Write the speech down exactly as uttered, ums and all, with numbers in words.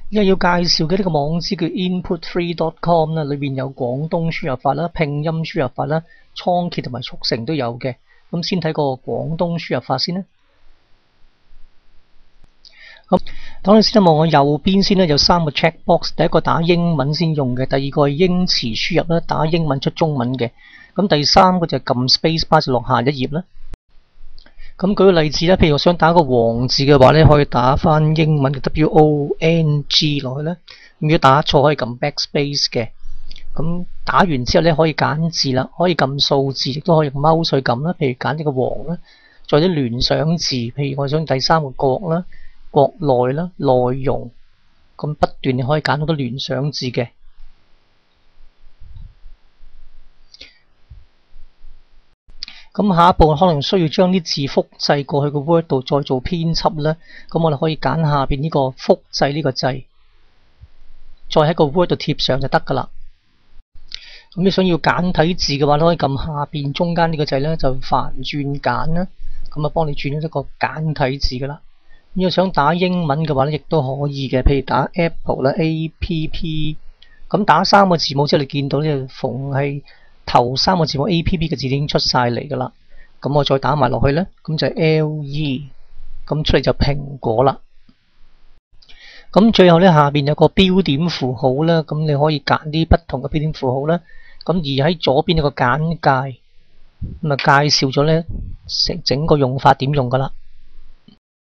而家要介紹嘅呢個網址叫 input three dot com 啦，裏邊有廣東輸入法啦、拼音輸入法啦、倉頡同埋速成都有嘅。咁先睇個廣東輸入法先啦。咁等你先望我右邊先咧，有三個 checkbox， 第一個打英文先用嘅，第二個係英詞輸入啦，打英文出中文嘅。咁第三個就係撳 space bar 就落下一頁啦。咁舉個例子啦，譬如我想打個王字嘅話咧，可以打翻英文嘅 W O N G 落去啦。如果打錯可以撳 backspace 嘅。咁打完之後咧可以揀字啦，可以撳數字，亦都可以用 mouse 去撳啦。譬如揀呢個王啦，再啲聯想字，譬如我想第三個國啦、國內啦、內容，咁不斷你可以揀好多聯想字嘅。咁下一步可能需要將啲字複製過去個 Word 度，再做編輯啦。咁我哋可以揀下邊呢個複製呢個掣，再喺個 Word 度貼上就得噶啦。咁你想要簡體字嘅話，可以撳下邊中間呢個掣咧，就繁轉簡啦。咁啊，幫你轉咗一個簡體字噶啦。如果想打英文嘅話咧，亦都可以嘅。譬如打 Apple 啦 ，A P P， 咁打三個字母之後，你見到呢，逢係頭三個字母 A P P 嘅字已經出晒嚟噶啦。咁我再打埋落去咧，咁就係 L E， 咁出嚟就蘋果啦。咁最後咧，下邊有個標點符號啦，咁你可以揀啲不同嘅標點符號啦。咁而喺左邊有個簡介，咁啊介紹咗咧成整個用法點用噶啦。